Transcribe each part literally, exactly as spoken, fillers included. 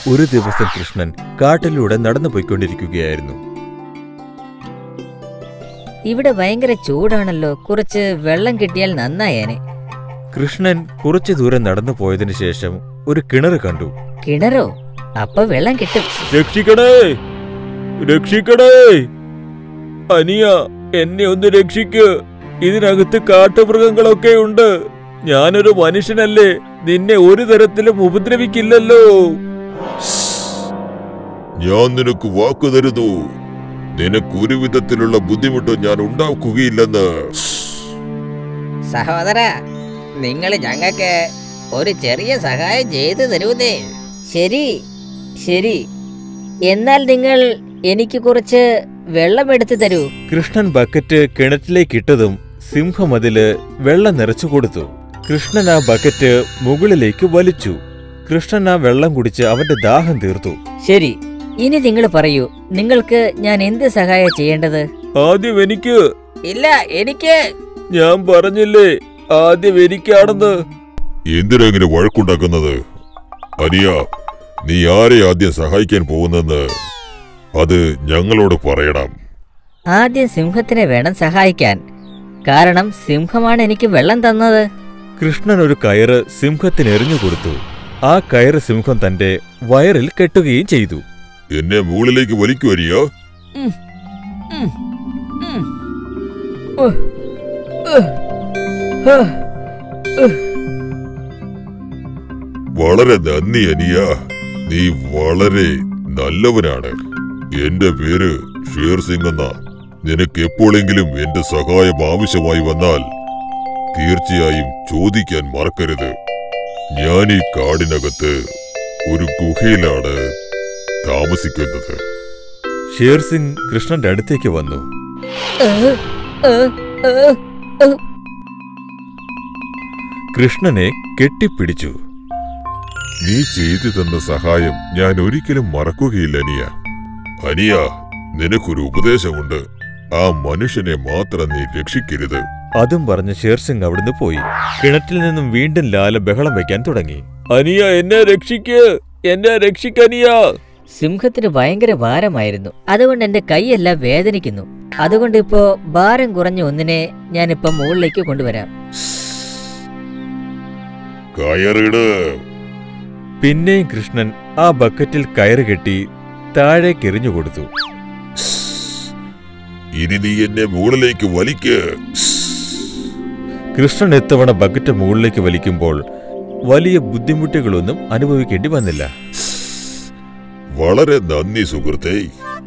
ഒരു ദിവസം കൃഷ്ണൻ കാട്ടിലൂടെ നടന്നു പോയിക്കൊണ്ടിരിക്കുകയായിരുന്നു. ഇവിടെ ഭയങ്കര ചൂടാണല്ലോ, കുറച്ച് വെള്ളം കിട്ടിയാൽ നന്നായേനെ. കൃഷ്ണൻ കുറച്ചു ദൂരം നടന്നു പോയതിനു ശേഷം ഒരു കിണർ കണ്ടു. കിണറോ? അപ്പൊ വെള്ളം കിട്ടും. രക്ഷിക്കണേ, രക്ഷിക്കണേ, അനിയ എന്നെ ഒന്ന് രക്ഷിക്ക്. ഇതിനകത്ത് കാട്ടുമൃഗങ്ങളൊക്കെ ഉണ്ട്. ഞാനൊരു മനുഷ്യനല്ലേ, നിന്നെ ഒരു തരത്തിലും ഉപദ്രവിക്കില്ലല്ലോ. ഞാൻ നിനക്ക് വാക്കു തരുന്നു, നിനക്ക് ഒരു വിധത്തിലുള്ള ബുദ്ധിമുട്ട് ഞാൻ ഉണ്ടാക്കുകയില്ലെന്ന്. സഹോദര, നിങ്ങൾ ഞങ്ങൾക്ക് ഒരു ചെറിയ സഹായം ചെയ്തു തരൂന്നേ. ശരി ശരി, എന്നാൽ നിങ്ങൾ എനിക്ക് കുറച്ച് വെള്ളം എടുത്തു തരൂ. കൃഷ്ണൻ ബക്കറ്റ് കിണറ്റിലേക്ക് ഇട്ടതും സിംഹം അതില് വെള്ളം നിറച്ചു കൊടുത്തു. കൃഷ്ണൻ ആ ബക്കറ്റ് മുകളിലേക്ക് വലിച്ചു. കൃഷ്ണൻ ആ വെള്ളം കുടിച്ച് അവന്റെ ദാഹം തീർത്തു. ശരി, ഇനി നിങ്ങൾ പറയൂ, നിങ്ങൾക്ക് ഞാൻ എന്ത് സഹായം ചെയ്യേണ്ടത്? ആദ്യം എനിക്ക്. ഇല്ല, എനിക്ക്. ഞാൻ പറഞ്ഞില്ലേ ആദ്യം എനിക്കാണെന്ന്. എന്തിനാ ഇങ്ങനെ വഴക്കുണ്ടാക്കുന്നത്? അനിയ, നീ ആരെ ആദ്യം സഹായിക്കാൻ പോകുന്നെന്ന് അത് ഞങ്ങളോട് പറയണം. ആദ്യം സിംഹത്തിനെ വേണം സഹായിക്കാൻ, കാരണം സിംഹമാണ് എനിക്ക് വെള്ളം തന്നത്. കൃഷ്ണൻ ഒരു കയറ് സിംഹത്തിന് എറിഞ്ഞു കൊടുത്തു. ആ കയറ് സിംഹം തന്റെ വയറിൽ കെട്ടുകയും ചെയ്തു. എന്നെ മുകളിലേക്ക് വലിക്കു അനിയ. വളരെ നന്ദി അനിയ, നീ വളരെ നല്ലവനാണ്. എന്റെ പേര് ഷേർ സിംഗ് എന്നാ. നിനക്ക് എപ്പോഴെങ്കിലും എന്റെ സഹായം ആവശ്യമായി വന്നാൽ തീർച്ചയായും ചോദിക്കാൻ മറക്കരുത്. ഞാൻ ഈ കാടിനകത്ത് ഒരു ഗുഹയിലാണ് താമസിക്കുന്നത്. ഷേർ സിംഗ് കൃഷ്ണന്റെ അടുത്തേക്ക് വന്നു. കൃഷ്ണനെ കെട്ടിപ്പിടിച്ചു. നീ ചെയ്തു തന്ന സഹായം ഞാൻ ഒരിക്കലും മറക്കുകയില്ല അനിയ. അനിയ, നിനക്കൊരു ഉപദേശമുണ്ട്, ആ മനുഷ്യനെ മാത്രം നീ രക്ഷിക്കരുത്. അതും പറഞ്ഞ് ഷേർസിംഗ് അവിടുന്ന് പോയി. കിണറ്റിൽ നിന്നും വീണ്ടും ലാല ബഹളം വയ്ക്കാൻ തുടങ്ങി. അനിയ, എന്നെ രക്ഷിക്ക്, എന്നെ രക്ഷിക്കനിയ. സിംഹത്തിന് ഭയങ്കര ഭാരമായിരുന്നു, അതുകൊണ്ട് എന്റെ കൈയെല്ലാം വേദനിക്കുന്നു. അതുകൊണ്ട് ഇപ്പോ ഭാരം കുറഞ്ഞ ഒന്നിനെ ഞാനിപ്പോ മുകളിലേക്ക് കൊണ്ടുവരാം. കയറിട്. പിന്നെയും കൃഷ്ണൻ ആ ബക്കറ്റിൽ കയറ് കെട്ടി താഴേക്ക് എറിഞ്ഞു കൊടുത്തു. ഇനി നീ എന്നെ മുകളിലേക്ക് വലിക്ക്. കൃഷ്ണൻ എത്തവണ ബക്കറ്റ് മുകളിലേക്ക് വലിക്കുമ്പോൾ വലിയ ബുദ്ധിമുട്ടുകളൊന്നും അനുഭവിക്കേണ്ടി വന്നില്ല. വളരെ നന്ദി സുഹൃത്തേ.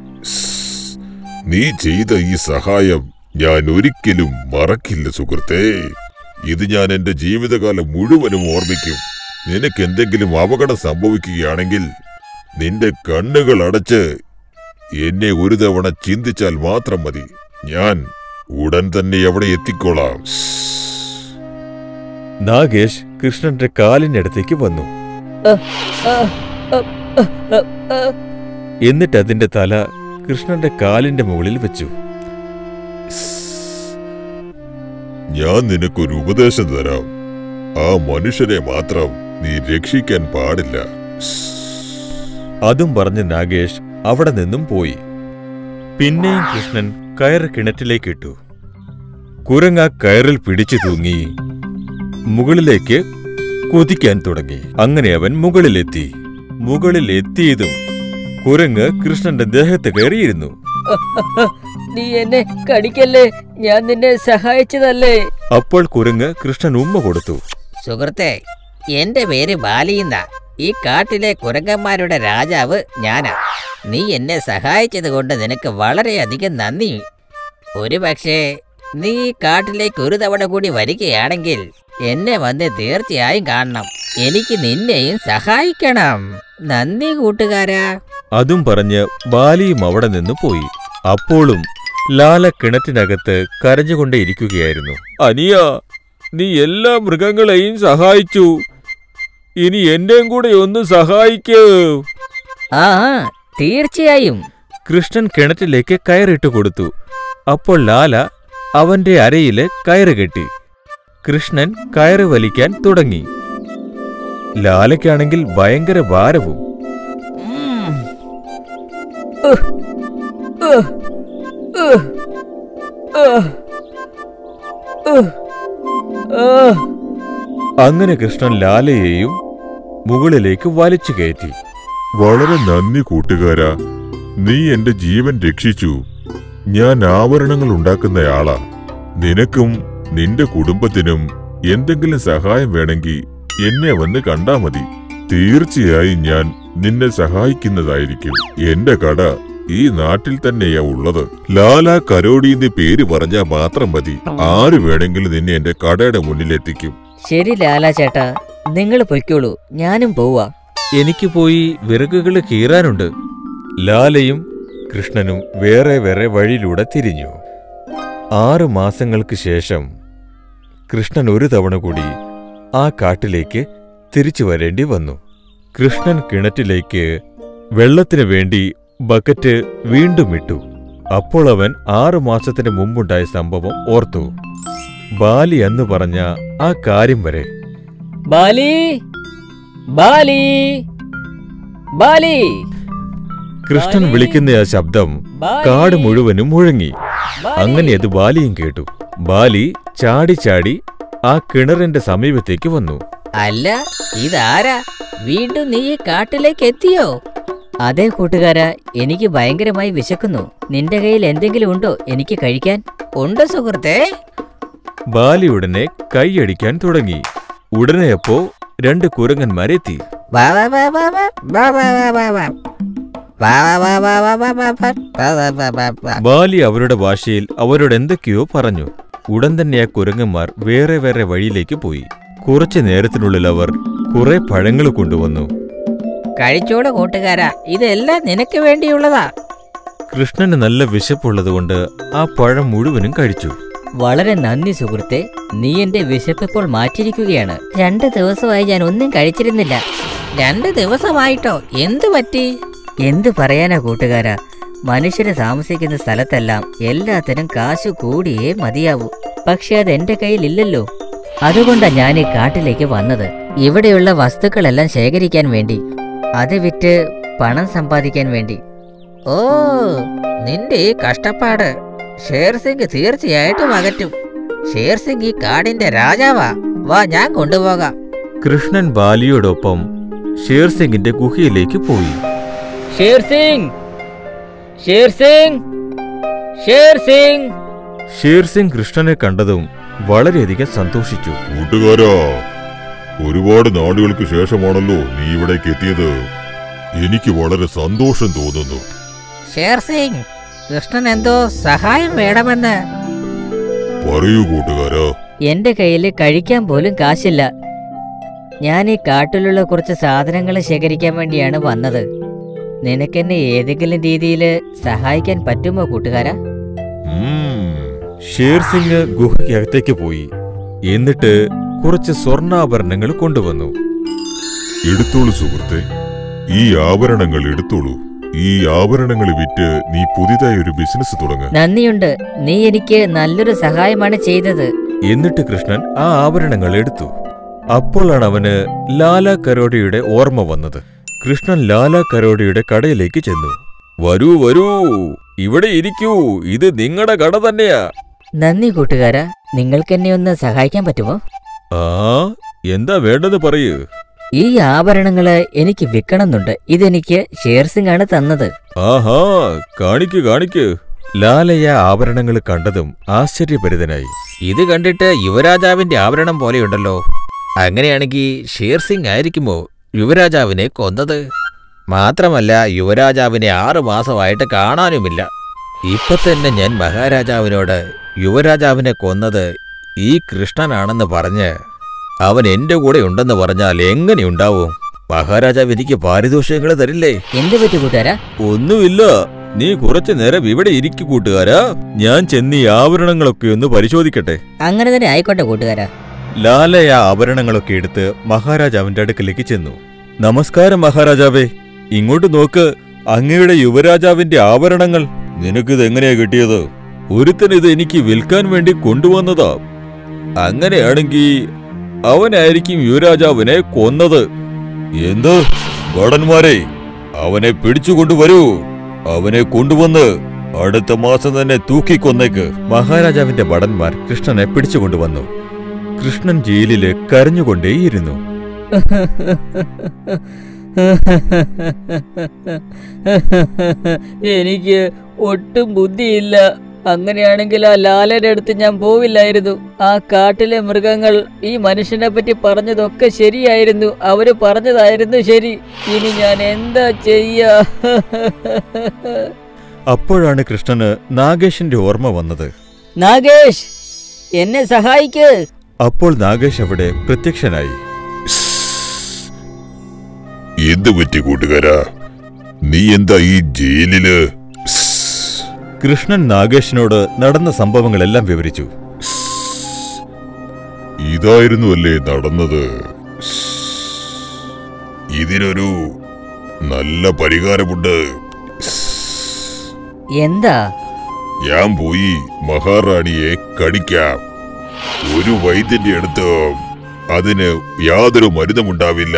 നീ ചെയ്ത ഈ സഹായം ഞാൻ ഒരിക്കലും മറക്കില്ല സുഹൃത്തേ. ഇത് ഞാൻ എന്റെ ജീവിതകാലം മുഴുവനും ഓർമ്മിക്കും. നിനക്ക് എന്തെങ്കിലും അപകടം സംഭവിക്കുകയാണെങ്കിൽ നിന്റെ കണ്ണുകൾ അടച്ച് എന്നെ ഒരു തവണ ചിന്തിച്ചാൽ മാത്രം മതി. ഞാൻ ഉടൻ തന്നെ അവിടെ എത്തിക്കോളാം. നാഗേഷ് കൃഷ്ണന്റെ കാലിനടുത്തേക്ക് വന്നു. എന്നിട്ട് അതിന്റെ തല കൃഷ്ണന്റെ കാലിന്റെ മുകളിൽ വെച്ചു. ഞാൻ നിനക്കൊരു ഉപദേശം തരാം. ആ മനുഷ്യനെ മാത്രം നീ രക്ഷിക്കാൻ പാടില്ല. അതും പറഞ്ഞ് നാഗേഷ് അവിടെ നിന്നും പോയി. പിന്നെയും കൃഷ്ണൻ കയറ് കിണറ്റിലേക്കിട്ടു. കുരങ്ങ കയറിൽ പിടിച്ചു തൂങ്ങി മുകളിലേക്ക് കുതിക്കാൻ തുടങ്ങി. അങ്ങനെ അവൻ മുകളിലെത്തി. മുകളിൽ എത്തിയതും കുരങ്ങ് കൃഷ്ണന്റെ ദേഹത്ത് കയറിയിരുന്നു. നീ എന്നെ കടിക്കല്ലേ, ഞാൻ നിന്നെ സഹായിച്ചതല്ലേ. അപ്പോൾ കുരങ്ങ് കൃഷ്ണൻ ഉമ്മ കൊടുത്തു. സുഹൃത്തെ, എന്റെ പേര് ബാലിയുന്ന. ഈ കാട്ടിലെ കുരങ്ങന്മാരുടെ രാജാവ് ഞാനാ. നീ എന്നെ സഹായിച്ചത് കൊണ്ട് നിനക്ക് വളരെയധികം നന്ദി. ഒരു പക്ഷേ നീ ഈ കാട്ടിലേക്ക് ഒരു തവണ കൂടി വരികയാണെങ്കിൽ എന്നെ വന്ന് തീർച്ചയായും കാണണം. എനിക്ക് നിന്നെയും സഹായിക്കണം. നന്ദി കൂട്ടുകാരാ. അതും പറഞ്ഞ് ബാലിയും അവിടെ നിന്ന് പോയി. അപ്പോഴും ലാല കിണറ്റിനകത്ത് കരഞ്ഞുകൊണ്ടേയിരിക്കുകയായിരുന്നു. അനിയ, നീ എല്ലാ മൃഗങ്ങളെയും സഹായിച്ചു, ഇനി എന്റെയും കൂടെ ഒന്ന് സഹായിക്കൂ. ആ, തീർച്ചയായും. കൃഷ്ണൻ കിണറ്റിലേക്ക് കയറിട്ട് കൊടുത്തു. അപ്പോൾ ലാല അവന്റെ അരയില് കയറ് കെട്ടി. കൃഷ്ണൻ കയറ് വലിക്കാൻ തുടങ്ങി. ലാലയ്ക്കാണെങ്കിൽ ഭയങ്കര ഭാരവും. അങ്ങനെ കൃഷ്ണൻ ലാലയെയും മുകളിലേക്ക് വലിച്ചു കയറ്റി. വളരെ നന്ദി കൂട്ടുകാരാ, നീ എന്റെ ജീവൻ രക്ഷിച്ചു. ഞാൻ ആഭരണങ്ങൾ ഉണ്ടാക്കുന്നയാളാ. നിനക്കും നിന്റെ കുടുംബത്തിനും എന്തെങ്കിലും സഹായം വേണമെങ്കിൽ എന്നെ വന്ന് കണ്ടാ മതി. തീർച്ചയായും ഞാൻ നിന്നെ സഹായിക്കുന്നതായിരിക്കും. എന്റെ കട ഈ നാട്ടിൽ തന്നെയാ ഉള്ളത്. ലാല കരോടിന്ന് പേര് പറഞ്ഞാൽ മാത്രം മതി, ആര് വേണമെങ്കിലും നിന്നെ എന്റെ കടയുടെ മുന്നിലെത്തിക്കും. ശരി ലാലാ ചേട്ടാ, നിങ്ങൾ പൊയ്ക്കോളൂ, ഞാനും പോവാ. എനിക്ക് പോയി വിറകുകൾ കീറാനുണ്ട്. ലാലയും കൃഷ്ണനും വേറെ വേറെ വഴിയിലൂടെ തിരിഞ്ഞു. ആറു മാസങ്ങൾക്ക് ശേഷം കൃഷ്ണൻ ഒരു തവണ കൂടി ആ കാട്ടിലേക്ക് തിരിച്ചു വരേണ്ടി വന്നു. കൃഷ്ണൻ കിണറ്റിലേക്ക് വെള്ളത്തിനു വേണ്ടി ബക്കറ്റ് വീണ്ടും ഇട്ടു. അപ്പോൾ അവൻ ആറു മാസത്തിന് മുമ്പുണ്ടായ സംഭവം ഓർത്തു. ബാലി എന്ന് പറഞ്ഞ ആ കാര്യം വരെ. ബാലി, ബാലി, ബാലി! കൃഷ്ണൻ വിളിക്കുന്ന ആ ശബ്ദം കാട് മുഴുവനും മുഴങ്ങി. അങ്ങനെ അത് ബാലിയും കേട്ടു. ബാലി ചാടി ചാടി ആ കിണറിന്റെ സമീപത്തേക്ക് വന്നു. അല്ല, ഇതാരാ? വീണ്ടും നീ ഈ കാട്ടിലേക്ക് എത്തിയോ? അതെ കൂട്ടുകാരാ, എനിക്ക് ഭയങ്കരമായി വിശക്കുന്നു. നിന്റെ കയ്യിൽ എന്തെങ്കിലും ഉണ്ടോ എനിക്ക് കഴിക്കാൻ? ഉണ്ട് സുഹൃത്തേ. ബാലി ഉടനെ കൈയടിക്കാൻ തുടങ്ങി. ഉടനെയപ്പോ രണ്ട് കുരങ്ങന്മാരെത്തി. വാ വാ വാ വാ വാ വാ വാ വാ വാ വാ. വാ വാ വാ വാ വാ വാ വാ വാ വാ വാ വാ. ബാലി അവരുടെ ഭാഷയിൽ അവരോട് എന്തൊക്കെയോ പറഞ്ഞു. ഉടൻ തന്നെ ആ കുരങ്ങന്മാർ വേറെ വേറെ വഴിയിലേക്ക് പോയി. കുറച്ചു നേരത്തിനുള്ളിൽ അവർ കുറെ പഴങ്ങൾ കൊണ്ടുവന്നു. കഴിച്ചോട് കൂട്ടുകാരാ, ഇതെല്ലാം നിനക്ക് വേണ്ടിയുള്ളതാ. കൃഷ്ണന് നല്ല വിശപ്പുള്ളതുകൊണ്ട് ആ പഴം മുഴുവനും കഴിച്ചു. വളരെ നന്ദി സുഹൃത്തെ, നീ എന്റെ വിശപ്പിപ്പോൾ മാറ്റിയിരിക്കുകയാണ്. രണ്ട് ദിവസമായി ഞാൻ ഒന്നും കഴിച്ചിരുന്നില്ല. രണ്ട് ദിവസമായിട്ടോ? എന്തു പറ്റി? എന്തു പറയാനാ കൂട്ടുകാരാ, മനുഷ്യര് താമസിക്കുന്ന സ്ഥലത്തെല്ലാം എല്ലാത്തിനും കാശു കൂടിയേ മതിയാവൂ. പക്ഷെ അത് എന്റെ കയ്യിലില്ലല്ലോ. അതുകൊണ്ടാ ഞാൻ ഈ കാട്ടിലേക്ക് വന്നത്, ഇവിടെയുള്ള വസ്തുക്കളെല്ലാം ശേഖരിക്കാൻ വേണ്ടി, അത് വിറ്റ് പണം സമ്പാദിക്കാൻ വേണ്ടി. ഓ, നിന്റെ ഈ കഷ്ടപ്പാട് ഷേർസിംഗ് തീർച്ചയായിട്ടും അകറ്റും. ഷേർസിംഗ് ഈ കാടിന്റെ രാജാവാ. വാ, ഞാൻ കൊണ്ടുപോകാം. കൃഷ്ണൻ ബാലിയോടൊപ്പം ഷേർസിംഗിന്റെ ഗുഹയിലേക്ക് പോയി. ഷേർസിംഗ്, ഷേർസിംഗ്, ഷേർസിംഗ്! ഷേർസിംഗ് കൃഷ്ണനെ കണ്ടതും വളരെയധികം സന്തോഷിച്ചു. കൂട്ടുകാരാ, ഒരുപാട് നാളുകൾക്ക് ശേഷമാണല്ലോ നീ ഇവിടേക്ക് എത്തിയത്. എനിക്ക് വളരെ സന്തോഷം തോന്നുന്നു. ഷേർസിംഗ്, കൃഷ്ണൻ എന്തോ സഹായം വേണമെന്ന്. പറയൂ കൂട്ടുകാരാ. എന്റെ കയ്യില് കഴിക്കാൻ പോലും കാശില്ല. ഞാൻ ഈ കാട്ടിലുള്ള കുറച്ച് സാധനങ്ങൾ ശേഖരിക്കാൻ വേണ്ടിയാണ് വന്നത്. നിനക്കെന്നെ ഏതെങ്കിലും രീതിയിൽ സഹായിക്കാൻ പറ്റുമോ കൂട്ടുകാരാ? ഷേർസിംഗ് ഗുഹയ്ക്കകത്തേക്ക് പോയി. എന്നിട്ട് കുറച്ച് സ്വർണ്ണാഭരണങ്ങൾ കൊണ്ടുവന്നു. എടുത്തോളൂ സുഹൃത്തെ, ഈ ആഭരണങ്ങൾ എടുത്തോളൂ. ഈ ആഭരണങ്ങൾ വിറ്റ് നീ പുതിയതായി ഒരു ബിസിനസ് തുടങ്ങ. നന്ദിയുണ്ട്, നീ എനിക്ക് നല്ലൊരു സഹായമാണ് ചെയ്തത്. എന്നിട്ട് കൃഷ്ണൻ ആ ആഭരണങ്ങൾ എടുത്തു. അപ്പോഴാണ് അവന് ലാല കരോടിയുടെ ഓർമ്മ വന്നത്. കൃഷ്ണൻ ലാല കരോടിയുടെ കടയിലേക്ക് ചെന്നു. വരൂ വരൂ, ഇവിടെ ഇരിക്കൂ, ഇത് നിങ്ങളുടെ കട തന്നെയാ. നന്ദി കൂട്ടുകാരാ, നിങ്ങൾക്കെന്നെ ഒന്ന് സഹായിക്കാൻ പറ്റുമോ? ആ, എന്താ വേണ്ടത് പറയൂ. ഈ ആഭരണങ്ങള് എനിക്ക് വിൽക്കണമെന്നുണ്ട്. ഇതെനിക്ക് ഷേർസിംഗ് ആണ് തന്നത്. ആഹാ, കാണിക്കു കാണിക്കു. ലാലയ ആഭരണങ്ങൾ കണ്ടതും ആശ്ചര്യഭരിതനായി. ഇത് കണ്ടിട്ട് യുവരാജാവിന്റെ ആഭരണം പോലെയുണ്ടല്ലോ. അങ്ങനെയാണെങ്കിൽ ഷേർസിംഗ് ആയിരിക്കുമോ യുവരാജാവിനെ കൊന്നത്? മാത്രമല്ല, യുവരാജാവിനെ ആറു മാസമായിട്ട് കാണാനുമില്ല. ഇപ്പൊ തന്നെ ഞാൻ മഹാരാജാവിനോട് യുവരാജാവിനെ കൊന്നത് ഈ കൃഷ്ണനാണെന്ന് പറഞ്ഞ് അവൻ എന്റെ കൂടെ ഉണ്ടെന്ന് പറഞ്ഞാൽ എങ്ങനെയുണ്ടാവും? മഹാരാജാവ് എനിക്ക് പാരിതോഷികങ്ങൾ തരില്ലേ? എന്ത് പറ്റി കൂട്ടുകാരാ? ഒന്നുമില്ല, നീ കുറച്ചു നേരം ഇവിടെ ഇരിക്കു കൂട്ടുകാരാ. ഞാൻ ചെന്ന് ഈ ആഭരണങ്ങളൊക്കെ ഒന്ന് പരിശോധിക്കട്ടെ. അങ്ങനെ തന്നെ ആയിക്കോട്ടെ കൂട്ടുകാരാ. ലാലയ ആഭരണങ്ങളൊക്കെ എടുത്ത് മഹാരാജാവിന്റെ അടുക്കലേക്ക് ചെന്നു. നമസ്കാരം മഹാരാജാവേ, ഇങ്ങോട്ട് നോക്ക്, അങ്ങയുടെ യുവരാജാവിന്റെ ആഭരണങ്ങൾ. നിനക്കിത് എങ്ങനെയാ കിട്ടിയത്? ഒരുത്തൻ ഇത് എനിക്ക് വിൽക്കാൻ വേണ്ടി കൊണ്ടുവന്നതാ. അങ്ങനെയാണെങ്കിൽ അവനായിരിക്കും യുവരാജാവിനെ കൊന്നത്. എന്ത്? ഭടന്മാരെ, അവനെ പിടിച്ചുകൊണ്ടുവരൂ. അവനെ കൊണ്ടുവന്ന് അടുത്ത മാസം തന്നെ തൂക്കിക്കൊന്നേക്ക്. മഹാരാജാവിന്റെ ഭടന്മാർ കൃഷ്ണനെ പിടിച്ചുകൊണ്ടുവന്നു. കൃഷ്ണൻ ജയിലില് കരഞ്ഞുകൊണ്ടേയിരുന്നു. എനിക്ക് ഒട്ടും ബുദ്ധിയില്ല. അങ്ങനെയാണെങ്കിൽ ആ ലാലയുടെ അടുത്ത് ഞാൻ പോവില്ലായിരുന്നു. ആ കാട്ടിലെ മൃഗങ്ങൾ ഈ മനുഷ്യനെ പറ്റി പറഞ്ഞതൊക്കെ ശരിയായിരുന്നു. അവര് പറഞ്ഞതായിരുന്നു ശരി. ഇനി ഞാൻ എന്താ ചെയ്യാ? അപ്പോഴാണ് കൃഷ്ണന് നാഗേഷിന്റെ ഓർമ്മ വന്നത്. നാഗേഷ്, എന്നെ സഹായിക്ക്. അപ്പോൾ നാഗേഷ് അവിടെ പ്രത്യക്ഷനായി. എന്തു പറ്റി കൂട്ടുകാരാ? നീ എന്താ ഈ ജയിലില്? കൃഷ്ണൻ നാഗേഷിനോട് നടന്ന സംഭവങ്ങളെല്ലാം വിവരിച്ചു. ഇതായിരുന്നു അല്ലേ നടന്നത്? ഇതിനൊരു നല്ല പരിഹാരമുണ്ട്. എന്താ? ഞാൻ പോയി മഹാറാണിയെ കടിക്കാം. ഒരു വൈദ്യന്റെ അടുത്ത് അതിന് യാതൊരു മരുന്നുമുണ്ടാവില്ല.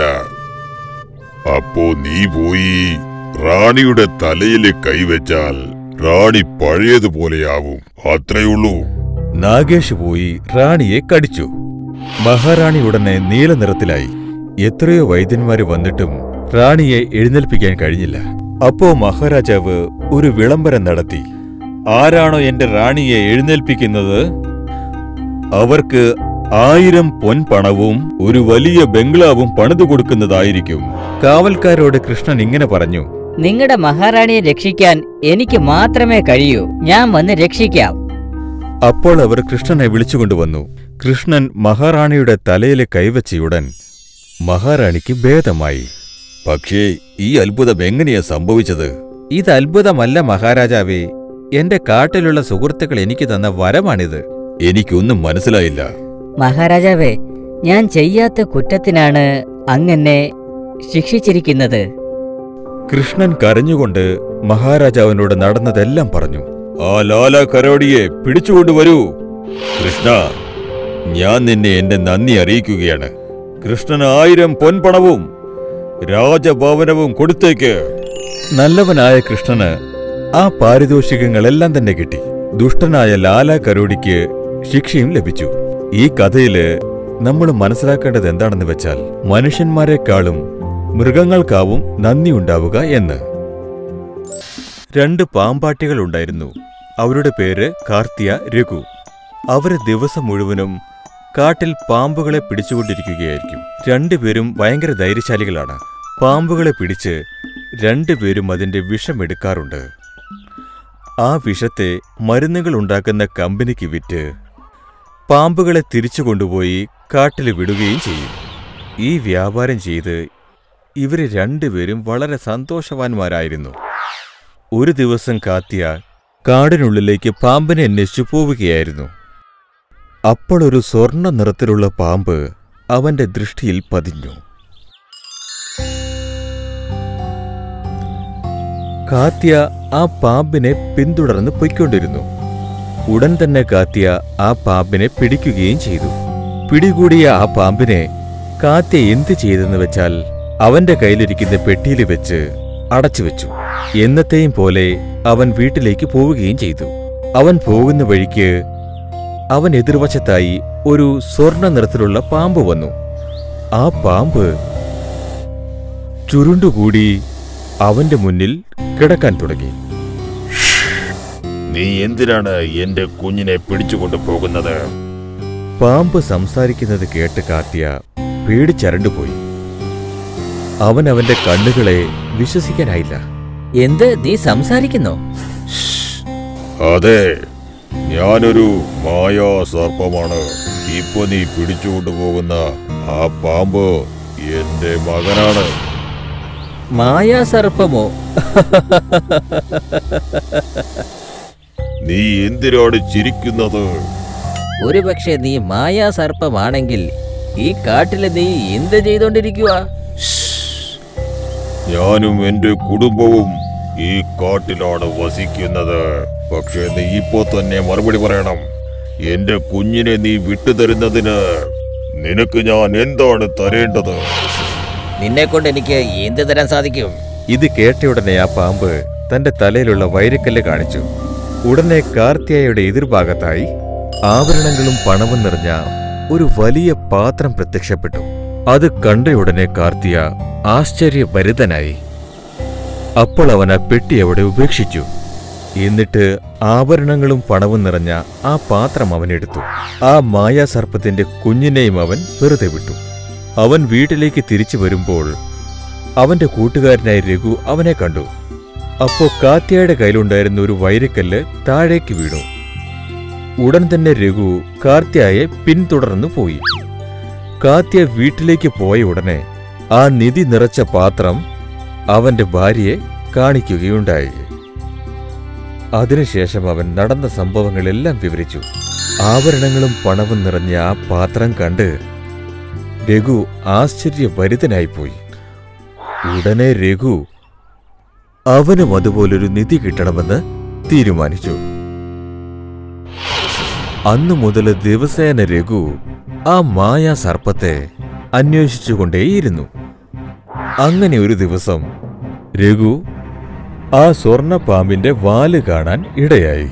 അപ്പോ നീ പോയി റാണിയുടെ തലയില് കൈവച്ചാൽ റാണി പഴയതുപോലെയാവും. അത്രയുള്ളൂ. നാഗേഷ് പോയി റാണിയെ കടിച്ചു. മഹാറാണി ഉടനെ നീല നിറത്തിലായി. എത്രയോ വൈദ്യന്മാര് വന്നിട്ടും റാണിയെ എഴുന്നേൽപ്പിക്കാൻ കഴിഞ്ഞില്ല. അപ്പോ മഹാരാജാവ് ഒരു വിളംബരം നടത്തി. ആരാണോ എന്റെ റാണിയെ എഴുന്നേൽപ്പിക്കുന്നത് അവർക്ക് ആയിരം പൊൻപണവും ഒരു വലിയ ബംഗ്ലാവും പണിതു കൊടുക്കുന്നതായിരിക്കും. കാവൽക്കാരോട് കൃഷ്ണൻ ഇങ്ങനെ പറഞ്ഞു. നിങ്ങളുടെ മഹാറാണിയെ രക്ഷിക്കാൻ എനിക്ക് മാത്രമേ കഴിയൂ. ഞാൻ വന്ന് രക്ഷിക്കാം. അപ്പോൾ അവർ കൃഷ്ണനെ വിളിച്ചുകൊണ്ടുവന്നു. കൃഷ്ണൻ മഹാറാണിയുടെ തലയിലെ കൈവച്ചയുടൻ മഹാറാണിക്ക് ഭേദമായി. പക്ഷേ ഈ അത്ഭുതം എങ്ങനെയാ സംഭവിച്ചത്? ഇത് അത്ഭുതമല്ല മഹാരാജാവേ. എന്റെ കാട്ടിലുള്ള സുഹൃത്തുക്കൾ എനിക്ക് തന്ന വരമാണിത്. എനിക്കൊന്നും മനസ്സിലായില്ല. മഹാരാജാവേ, ഞാൻ ചെയ്യാത്ത കുറ്റത്തിനാണ് അങ്ങനെ ശിക്ഷിച്ചിരിക്കുന്നത്. കൃഷ്ണൻ കരഞ്ഞുകൊണ്ട് മഹാരാജാവിനോട് നടന്നതെല്ലാം പറഞ്ഞു. ആ ലാല കരോടിയെ പിടിച്ചുകൊണ്ടുവരൂ. കൃഷ്ണ, ഞാൻ നിന്നെ എന്റെ നന്ദി അറിയിക്കുകയാണ്. കൃഷ്ണന് ആയിരം പൊൻപണവും രാജഭവനവും കൊടുത്തേക്ക്. നല്ലവനായ കൃഷ്ണന് ആ പാരിതോഷികങ്ങളെല്ലാം തന്നെ കിട്ടി. ദുഷ്ടനായ ലാല കരോടിക്ക് ശിക്ഷയും ലഭിച്ചു. ഈ കഥയില് നമ്മൾ മനസ്സിലാക്കേണ്ടത് എന്താണെന്ന് വെച്ചാൽ മനുഷ്യന്മാരെക്കാളും മൃഗങ്ങൾക്കാവും നന്ദി ഉണ്ടാവുക എന്ന്. രണ്ട് പാമ്പാട്ടികൾ ഉണ്ടായിരുന്നു. അവരുടെ പേര് കാർത്തിയ, രഘു. അവര് ദിവസം മുഴുവനും കാട്ടിൽ പാമ്പുകളെ പിടിച്ചുകൊണ്ടിരിക്കുകയായിരിക്കും. രണ്ടുപേരും ഭയങ്കര ധൈര്യശാലികളാണ്. പാമ്പുകളെ പിടിച്ച് രണ്ടുപേരും അതിന്റെ വിഷമെടുക്കാറുണ്ട്. ആ വിഷത്തെ മരുന്നുകൾ ഉണ്ടാക്കുന്ന കമ്പനിക്ക് വിറ്റ് പാമ്പുകളെ തിരിച്ചു കൊണ്ടുപോയി കാട്ടിൽ വിടുകയും ചെയ്യും. ഈ വ്യാപാരം ചെയ്ത് ഇവര് രണ്ടുപേരും വളരെ സന്തോഷവാന്മാരായിരുന്നു. ഒരു ദിവസം കാത്തിയ കാടിനുള്ളിലേക്ക് പാമ്പിനെ അന്വേഷിച്ചു പോവുകയായിരുന്നു. അപ്പോൾ ഒരു സ്വർണ്ണ നിറത്തിലുള്ള പാമ്പ് അവന്റെ ദൃഷ്ടിയിൽ പതിഞ്ഞു. കാത്തിയ ആ പാമ്പിനെ പിന്തുടർന്ന് പൊയ്ക്കൊണ്ടിരുന്നു. ഉടൻ തന്നെ കാത്തിയ ആ പാമ്പിനെ പിടിക്കുകയും ചെയ്തു. പിടികൂടിയ ആ പാമ്പിനെ കാത്തിയ എന്ത് ചെയ്തെന്ന് വെച്ചാൽ അവന്റെ കയ്യിലിരിക്കുന്ന പെട്ടിയിൽ വെച്ച് അടച്ചുവെച്ചു. എന്നത്തെയും പോലെ അവൻ വീട്ടിലേക്ക് പോവുകയും ചെയ്തു. അവൻ പോകുന്ന വഴിക്ക് അവൻ എതിർവശത്തായി ഒരു സ്വർണ്ണ നിറത്തിലുള്ള പാമ്പ് വന്നു. ആ പാമ്പ് ചുരുണ്ടുകൂടി അവന്റെ മുന്നിൽ കിടക്കാൻ തുടങ്ങി. നീ എന്തിനാണ് എന്റെ കുഞ്ഞിനെ പിടിച്ചുകൊണ്ടു പോകുന്നത്? പാമ്പ് സംസാരിക്കുന്നത് കേട്ട് കാത്തിയ പേടിച്ചരണ്ടുപോയി. അവൻ അവന്റെ കണ്ണുകളെ വിശ്വസിക്കാനായില്ല. എന്ത് നീ സംസാരിക്കുന്നു? അതെ, ഞാനൊരു മായാ സർപ്പമാണ്. ഇപ്പൊ നീ പിടിച്ചുകൊണ്ടുപോകുന്ന ആ പാമ്പ് എന്റെ മകനാണ്. മായാസർപ്പമോ? നീ എന്തിനാണ് ചിരിക്കുന്നത്? ഒരുപക്ഷെ നീ മായാസർപ്പമാണെങ്കിൽ ഈ കാട്ടില് നീ എന്ത് ചെയ്തോണ്ടിരിക്കുക? ഞാനും എന്റെ കുടുംബവും ഈ കാട്ടിലാണ് വസിക്കുന്നത്. പക്ഷെ നീ ഇപ്പോ തന്നെ മറുപടി പറയണം. എന്റെ കുഞ്ഞിനെ നീ വിട്ടുതരുന്നതിന് നിനക്ക് ഞാൻ എന്താണ് തരേണ്ടത്? നിന്നെ കൊണ്ട് എനിക്ക് എന്ത് തരാൻ സാധിക്കും? ഇത് കേട്ടയുടനെ ആ പാമ്പ് തന്റെ തലയിലുള്ള വൈരക്കല്ല് കാണിച്ചു. ഉടനെ കാർത്തിയായുടെ എതിർഭാഗത്തായി ആഭരണങ്ങളും പണവും നിറഞ്ഞ ഒരു വലിയ പാത്രം പ്രത്യക്ഷപ്പെട്ടു. അത് കണ്ടയുടനെ കാർത്തിയ ആശ്ചര്യഭരിതനായി. അപ്പോൾ അവൻ ആ പെട്ടി അവിടെ ഉപേക്ഷിച്ചു. എന്നിട്ട് ആഭരണങ്ങളും പണവും നിറഞ്ഞ ആ പാത്രം അവനെടുത്തു. ആ മായാസർപ്പത്തിന്റെ കുഞ്ഞിനെയും അവൻ വെറുതെ വിട്ടു. അവൻ വീട്ടിലേക്ക് തിരിച്ചു വരുമ്പോൾ അവന്റെ കൂട്ടുകാരനായ രഘു അവനെ കണ്ടു. അപ്പോ കാർത്തിയയുടെ കയ്യിലുണ്ടായിരുന്ന ഒരു വൈരക്കല്ല് താഴേക്ക് വീണു. ഉടൻ തന്നെ രഘു കാർത്തിയയെ പിന്തുടർന്നു പോയി. കാർത്തിയ വീട്ടിലേക്ക് പോയ ഉടനെ ആ നിധി നിറച്ച പാത്രം അവന്റെ ഭാര്യയെ കാണിക്കുകയുണ്ടായി. അതിനുശേഷം അവൻ നടന്ന സംഭവങ്ങളെല്ലാം വിവരിച്ചു. ആഭരണങ്ങളും പണവും നിറഞ്ഞ ആ പാത്രം കണ്ട് രഘു ആശ്ചര്യഭരിതനായിപ്പോയി. ഉടനെ രഘു അവനും അതുപോലൊരു നിധി കിട്ടണമെന്ന് തീരുമാനിച്ചു. അന്നു മുതൽ ദിവസേന രഘു ആ മായാ സർപ്പത്തെ അന്വേഷിച്ചുകൊണ്ടേയിരുന്നു. അങ്ങനെ ഒരു ദിവസം രഘു ആ സ്വർണ്ണ പാമ്പിന്റെ വാല് കാണാൻ ഇടയായി.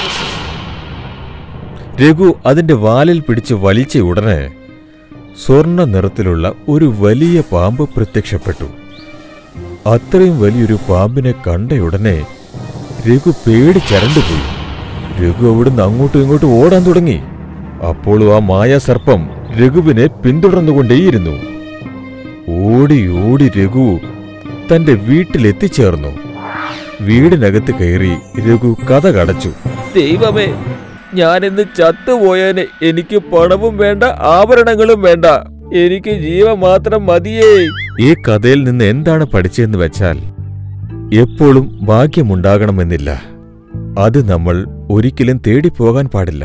രഘു അതിന്റെ വാലിൽ പിടിച്ച് വലിച്ച ഉടനെ സ്വർണ്ണ നിറത്തിലുള്ള ഒരു വലിയ പാമ്പ് പ്രത്യക്ഷപ്പെട്ടു. അത്രയും വലിയൊരു പാമ്പിനെ കണ്ടയുടനെ രഘു പേടിച്ചരണ്ടുപോയി. രഘു അവിടുന്ന് അങ്ങോട്ടും ഇങ്ങോട്ടും ഓടാൻ തുടങ്ങി. അപ്പോഴും ആ മായാസർപ്പം രഘുവിനെ പിന്തുടർന്നുകൊണ്ടേയിരുന്നു. ഓടി ഓടി രഘു തന്റെ വീട്ടിലെത്തിച്ചേർന്നു. വീടിനകത്ത് കയറി രഘു കതകടച്ചു. ദൈവമേ, ഞാനിന്ന് ചത്തുപോയേനെ. എനിക്ക് പണവും വേണ്ട, ആഭരണങ്ങളും വേണ്ട, എനിക്ക് ജീവൻ മാത്രം മതിയേ. ഈ കഥയിൽ നിന്ന് എന്താണ് പഠിച്ചതെന്ന് വെച്ചാൽ, എപ്പോഴും ഭാഗ്യമുണ്ടാകണമെന്നില്ല. അത് നമ്മൾ ഒരിക്കലും തേടിപ്പോകാൻ പാടില്ല.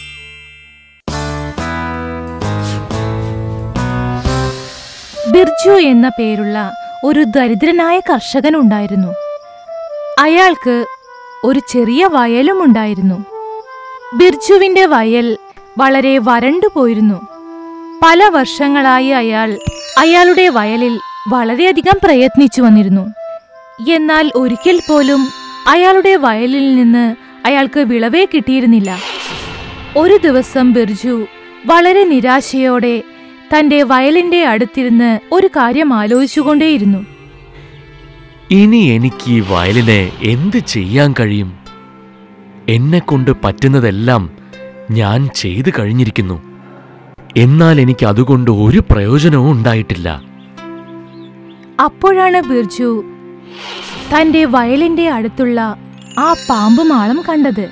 ബിർജു എന്ന പേരുള്ള ഒരു ദരിദ്രനായ കർഷകനുണ്ടായിരുന്നു. അയാൾക്ക് ഒരു ചെറിയ വയലും ഉണ്ടായിരുന്നു. ബിർജുവിന്റെ വയൽ വളരെ വരണ്ടുപോയിരുന്നു. പല വർഷങ്ങളായി അയാൾ അയാളുടെ വയലിൽ വളരെയധികം പ്രയത്നിച്ചു വന്നിരുന്നു. എന്നാൽ ഒരിക്കൽ പോലും അയാളുടെ വയലിൽ നിന്ന് അയാൾക്ക് വിളവേ കിട്ടിയിരുന്നില്ല. ഒരു ദിവസം ബിർജു വളരെ നിരാശയോടെ തന്റെ വയലിന്റെ അടുത്തിരുന്ന് ഒരു കാര്യം ആലോചിച്ചുകൊണ്ടേയിരുന്നു. ഇനി എനിക്ക് ഈ വയലിനെ എന്ത് ചെയ്യാൻ കഴിയും? എന്നെ കൊണ്ട് പറ്റുന്നതെല്ലാം ഞാൻ ചെയ്തു കഴിഞ്ഞിരിക്കുന്നു. എന്നാൽ എനിക്ക് അതുകൊണ്ട് ഒരു പ്രയോജനവും ഉണ്ടായിട്ടില്ല. അപ്പോഴാണ് ബിർജു തന്റെ വയലിന്റെ അടുത്തുള്ള ആ പാമ്പ് മാളം കണ്ടത്.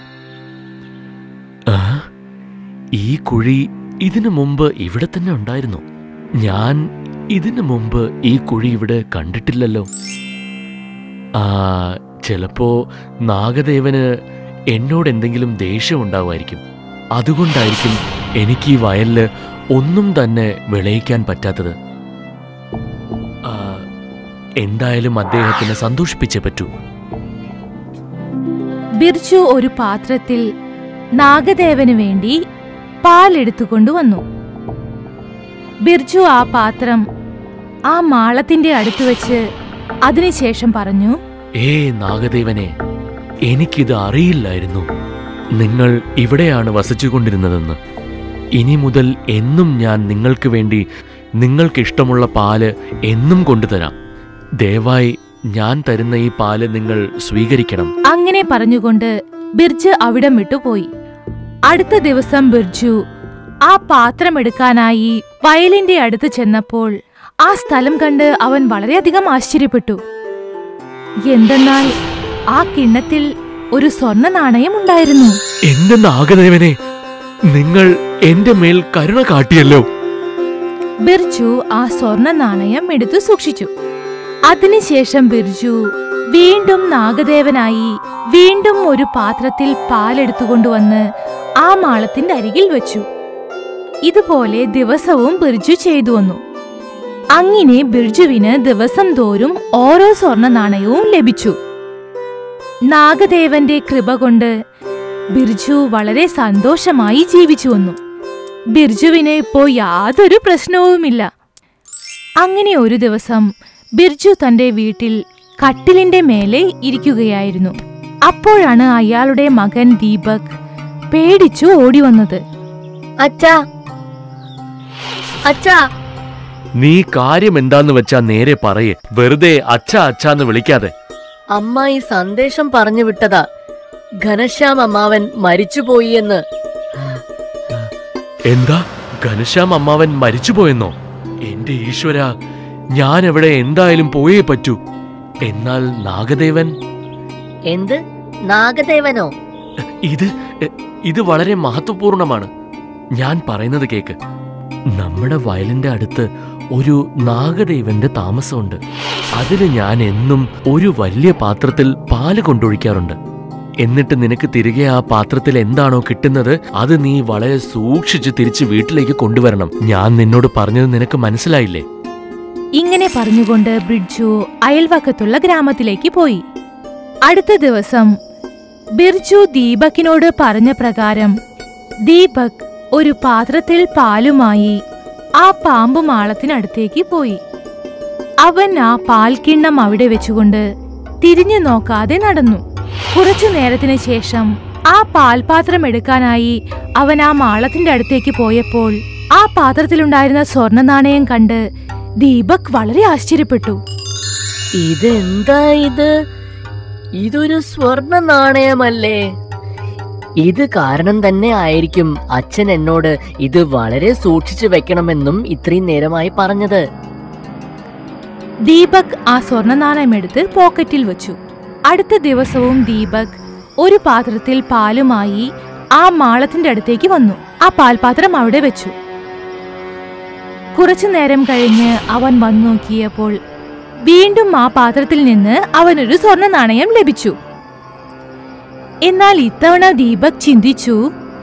ഈ കുഴി ഇതിനു മുമ്പ് ഇവിടെ തന്നെ ഉണ്ടായിരുന്നു. ഞാൻ ഇതിനു മുമ്പ് ഈ കുഴി ഇവിടെ കണ്ടിട്ടില്ലല്ലോ. ആ ചിലപ്പോ നാഗദേവന് എന്നോട് എന്തെങ്കിലും ദേഷ്യം ഉണ്ടാവുമായിരിക്കും. അതുകൊണ്ടായിരിക്കും എനിക്ക് ഈ വയലില് ഒന്നും തന്നെ വിളയിക്കാൻ പറ്റാത്തത്. എന്തായാലും അദ്ദേഹത്തിനെ സന്തോഷിപ്പിച്ചേ പറ്റൂ. ബിർജു ഒരു പാത്രത്തിൽ നാഗദേവന് വേണ്ടി പാലെടുത്തുകൊണ്ടുവന്നു. ബിർജു ആ പാത്രം ആ മാളത്തിന്റെ അടുത്ത് വെച്ച് അതിനുശേഷം പറഞ്ഞു, ഏ നാഗദേവനെ, എനിക്കിത് അറിയില്ലായിരുന്നു നിങ്ങൾ ഇവിടെയാണ് വസിച്ചുകൊണ്ടിരുന്നതെന്ന്. ഇനി മുതൽ എന്നും ഞാൻ നിങ്ങൾക്ക് വേണ്ടി നിങ്ങൾക്കിഷ്ടമുള്ള പാല് എന്നും കൊണ്ടുതരാം. ദയവായി ഞാൻ തരുന്ന ഈ പാല് നിങ്ങൾ സ്വീകരിക്കണം. അങ്ങനെ പറഞ്ഞുകൊണ്ട് ബിർജു അവിടം വിട്ടുപോയി. അടുത്ത ദിവസം ബിർജു ആ പാത്രം എടുക്കാനായി വയലിന്റെ അടുത്ത് ചെന്നപ്പോൾ ആ സ്ഥലം കണ്ട് അവൻ വളരെയധികം ആശ്ചര്യപ്പെട്ടു. എന്തെന്നാൽ ആ കിണ്ണത്തിൽ ഒരു സ്വർണ്ണ നാണയം ഉണ്ടായിരുന്നു. എന്റെ നാഗദേവനെ, നിങ്ങൾ എന്റെ മേൽ കരുണ കാട്ടിയല്ലോ. ബിർജു ആ സ്വർണ്ണ നാണയം എടുത്തു സൂക്ഷിച്ചു. അതിനുശേഷം ബിർജു വീണ്ടും നാഗദേവനായി വീണ്ടും ഒരു പാത്രത്തിൽ പാലെടുത്തുകൊണ്ടുവന്ന് ആ മാളത്തിന്റെ അരികിൽ വെച്ചു. ഇതുപോലെ ദിവസവും ബിർജു ചെയ്തു വന്നു. അങ്ങനെ ബിർജുവിന് ദിവസം തോറും ഓരോ സ്വർണ്ണ നാണയവും ലഭിച്ചു. നാഗദേവന്റെ കൃപ കൊണ്ട് ബിർജു വളരെ സന്തോഷമായി ജീവിച്ചു വന്നു. ബിർജുവിന് ഇപ്പോ യാതൊരു പ്രശ്നവുമില്ല. അങ്ങനെ ഒരു ദിവസം ബിർജു തന്റെ വീട്ടിൽ കട്ടിലിന്റെ മേലെ ഇരിക്കുകയായിരുന്നു. അപ്പോഴാണ് അയാളുടെ മകൻ ദീപക് പേടിച്ചു ഓടി വന്നത്. അച്ഛാ, അച്ഛാ, നീ കാര്യം എന്താന്ന് വെച്ചാ നേരെ പറയേ, വെറുതെ അച്ഛാ അച്ഛാന്ന് വിളിക്കാതെ. അമ്മ ഈ സന്ദേശം പറഞ്ഞു വിട്ടതാ, ഘനശ്യാം അമ്മാവൻ മരിച്ചുപോയി എന്ന്. എന്താ, ഘനശ്യാം അമ്മാവൻ മരിച്ചുപോയെന്നോ? എന്റെ ഈശ്വര, ഞാൻ എവിടെ എന്തായാലും പോയേ പറ്റൂ. എന്നാൽ നാഗദേവൻ? എന്ത് നാഗദേവനോ? ഇത് ഇത് വളരെ മഹത്വപൂർണമാണ്. ഞാൻ പറയുന്നത് കേക്ക്. നമ്മുടെ വയലിന്റെ അടുത്ത് ഒരു നാഗദേവന്റെ താമസമുണ്ട്. അതില് ഞാൻ എന്നും ഒരു വലിയ പാത്രത്തിൽ പാല് കൊണ്ടൊഴിക്കാറുണ്ട്. എന്നിട്ട് നിനക്ക് തിരികെ ആ പാത്രത്തിൽ എന്താണോ കിട്ടുന്നത് അത് നീ വളരെ സൂക്ഷിച്ച് തിരിച്ച് വീട്ടിലേക്ക് കൊണ്ടുവരണം. ഞാൻ നിന്നോട് പറഞ്ഞത് നിനക്ക് മനസ്സിലായില്ലേ? ഇങ്ങനെ പറഞ്ഞുകൊണ്ട് ബിർജു അയൽവക്കത്തുള്ള ഗ്രാമത്തിലേക്ക് പോയി. അടുത്ത ദിവസം ബിർജു ദീപകിനോട് പറഞ്ഞ പ്രകാരം ദീപക് ഒരു പാത്രത്തിൽ പാലുമായി ആ പാമ്പ് മാളത്തിനടുത്തേക്ക് പോയി. അവൻ ആ പാൽക്കിണ്ണം അവിടെ വെച്ചുകൊണ്ട് തിരിഞ്ഞു നോക്കാതെ നടന്നു. കുറച്ചു നേരത്തിന് ശേഷം ആ പാൽപാത്രം എടുക്കാനായി അവൻ ആ മാളത്തിന്റെ അടുത്തേക്ക് പോയപ്പോൾ ആ പാത്രത്തിലുണ്ടായിരുന്ന സ്വർണ്ണ നാണയം കണ്ട് ദീപക് വളരെ ആശ്ചര്യപ്പെട്ടു. ഇതെന്താ ഇത്? ഇതൊരു സ്വർണ്ണ നാണയമല്ലേ? ഇത് കാരണം തന്നെ ആയിരിക്കും അച്ഛൻ എന്നോട് ഇത് വളരെ സൂക്ഷിച്ചു വെക്കണമെന്നും ഇത്രയും നേരമായി പറഞ്ഞത്. ദീപക് ആ സ്വർണ്ണ നാണയം എടുത്ത് പോക്കറ്റിൽ വെച്ചു. അടുത്ത ദിവസവും ദീപക് ഒരു പാത്രത്തിൽ പാലുമായി ആ മാളത്തിന്റെ അടുത്തേക്ക് വന്നു. ആ പാൽപാത്രം അവിടെ വെച്ചു. കുറച്ചു നേരം കഴിഞ്ഞ് അവൻ വന്നു നോക്കിയപ്പോൾ വീണ്ടും ആ പാത്രത്തിൽ നിന്ന് അവനൊരു സ്വർണ്ണ നാണയം ലഭിച്ചു. എന്നാൽ ഇത്തവണ ദീപക് ചിന്തിച്ചു,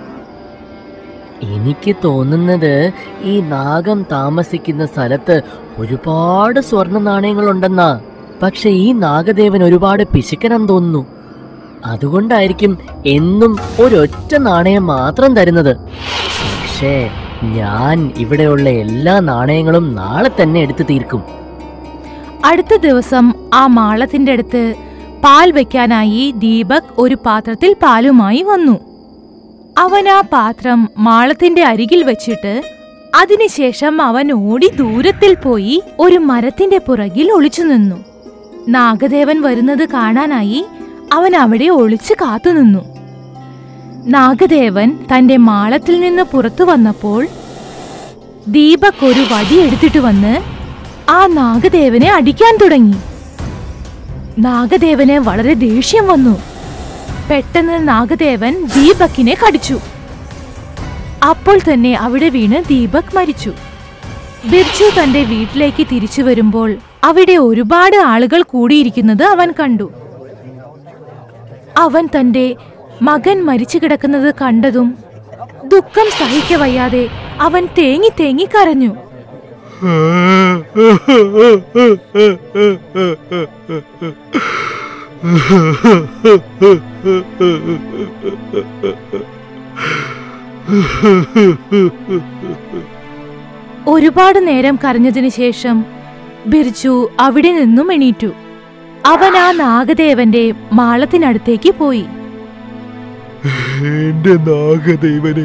എനിക്ക് തോന്നുന്നത് ഈ നാഗം താമസിക്കുന്ന സ്ഥലത്ത് ഒരുപാട് സ്വർണ്ണ നാണയങ്ങളുണ്ടെന്നാ. പക്ഷെ ഈ നാഗദേവൻ ഒരുപാട് പിശുക്കനം തോന്നുന്നു. അതുകൊണ്ടായിരിക്കും എന്നും ഒരൊറ്റ നാണയം മാത്രം തരുന്നത്. പക്ഷേ ഞാൻ ഇവിടെയുള്ള എല്ലാ നാണയങ്ങളും നാളെ തന്നെ എടുത്തു തീർക്കും. അടുത്ത ദിവസം ആ മാളത്തിന്റെ അടുത്ത് പാൽ വെക്കാനായി ദീപക് ഒരു പാത്രത്തിൽ പാലുമായി വന്നു. അവൻ ആ പാത്രം മാളത്തിന്റെ അരികിൽ വെച്ചിട്ട് അതിനുശേഷം അവൻ ഓടി ദൂരത്തിൽ പോയി ഒരു മരത്തിന്റെ പുറകിൽ ഒളിച്ചു നിന്നു. നാഗദേവൻ വരുന്നത് കാണാനായി അവൻ അവിടെ ഒളിച്ചു കാത്തുനിന്നു. നാഗദേവൻ തന്റെ മാളത്തിൽ നിന്ന് പുറത്തു വന്നപ്പോൾ ദീപക് ഒരു വടി എടുത്തിട്ട് വന്ന് ആ നാഗദേവനെ അടിക്കാൻ തുടങ്ങി. നാഗദേവന് വളരെ ദേഷ്യം വന്നു. പെട്ടെന്ന് നാഗദേവൻ ദീപകിനെ കടിച്ചു. അപ്പോൾ തന്നെ അവിടെ വീണ് ദീപക് മരിച്ചു. ബിർജു തന്റെ വീട്ടിലേക്ക് തിരിച്ചു വരുമ്പോൾ അവിടെ ഒരുപാട് ആളുകൾ കൂടിയിരിക്കുന്നത് അവൻ കണ്ടു. അവൻ തന്റെ മകൻ മരിച്ചു കിടക്കുന്നത് കണ്ടതും ദുഃഖം സഹിക്കവയ്യാതെ അവൻ തേങ്ങി തേങ്ങി കരഞ്ഞു. ഒരുപാട് നേരം കരഞ്ഞതിനു ശേഷം ബിർജു അവിടെ നിന്നും എണീറ്റു. അവൻ ആ നാഗദേവന്റെ മാളത്തിനടുത്തേക്ക് പോയി. എന്റെ നാഗദേവനെ,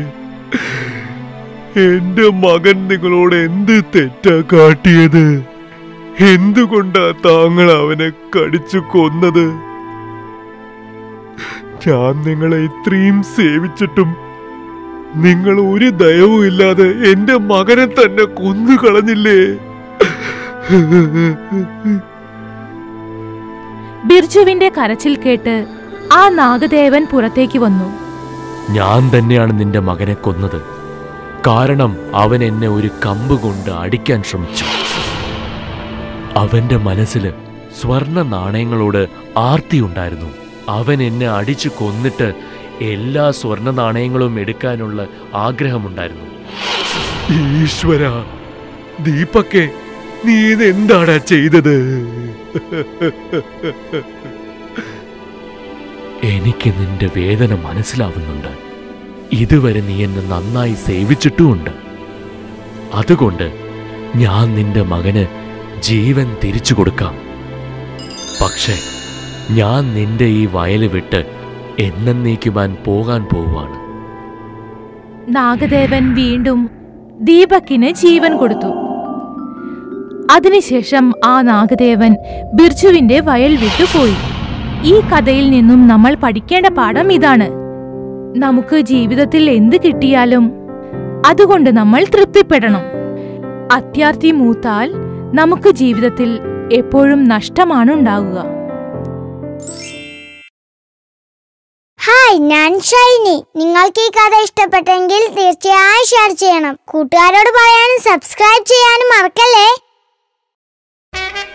എന്റെ മകൻ നിങ്ങളോട് എന്ത് തെറ്റാ കാട്ടിയത്? എന്തുകൊണ്ടാ താങ്കൾ അവനെ കടിച്ചു കൊന്നത്? ഞാൻ നിങ്ങളെ ഇത്രയും സേവിച്ചിട്ടും നിങ്ങൾ ഒരു ദയവും ഇല്ലാതെ എന്റെ മകനെ തന്നെ കൊന്നുകളഞ്ഞില്ലേ? ബിർജുവിന്റെ കരച്ചിൽ കേട്ട് ആ നാഗദേവൻ പുറത്തേക്ക് വന്നു. ഞാൻ തന്നെയാണ് നിന്റെ മകനെ കൊന്നത്. കാരണം അവൻ എന്നെ ഒരു കമ്പ് കൊണ്ട് അടിക്കാൻ ശ്രമിച്ചു. അവന്റെ മനസ്സില് സ്വർണ്ണ നാണയങ്ങളോട് ആർത്തിയുണ്ടായിരുന്നു. അവൻ എന്നെ അടിച്ചു കൊന്നിട്ട് എല്ലാ സ്വർണ്ണ നാണയങ്ങളും എടുക്കാനുള്ള ആഗ്രഹമുണ്ടായിരുന്നു. ഈശ്വര, ദീപക്കെ, നീ ഇതെന്താടാ ചെയ്തത്? എനിക്ക് നിന്റെ വേദന മനസ്സിലാവുന്നുണ്ട്. ഇതുവരെ നീ എന്നെ നന്നായി സേവിച്ചിട്ടുമുണ്ട്. അതുകൊണ്ട് ഞാൻ നിന്റെ മകന് ജീവൻ തിരിച്ചു കൊടുക്കാം. പക്ഷേ ഞാൻ നിന്റെ ഈ വയല് വിട്ട് എന്നേക്കുമാൻ പോകാൻ പോവാണ്. നാഗദേവൻ വീണ്ടും ദീപക്കിന് ജീവൻ കൊടുത്തു. അതിനുശേഷം ആ നാഗദേവൻ ബിർജുവിന്റെ വയൽ വിട്ടുപോയി. ഈ കഥയിൽ നിന്നും നമ്മൾ പഠിക്കേണ്ട പാഠം ഇതാണ്: നമുക്ക് ജീവിതത്തിൽ എന്ത് കിട്ടിയാലും അതുകൊണ്ട് നമ്മൾ തൃപ്തിപ്പെടണം. അത്യാർത്തി മൂത്താൽ നമുക്ക് ജീവിതത്തിൽ എപ്പോഴും നഷ്ടമാണ് ഉണ്ടാകുക. ഹായ്, ഞാൻ ഷൈനി. നിങ്ങൾക്ക് ഈ കഥ ഇഷ്ടപ്പെട്ടെങ്കിൽ തീർച്ചയായും ഷെയർ ചെയ്യണം. കൂട്ടുകാരോട് പറയാനും സബ്സ്ക്രൈബ് ചെയ്യാനും മറക്കല്ലേ.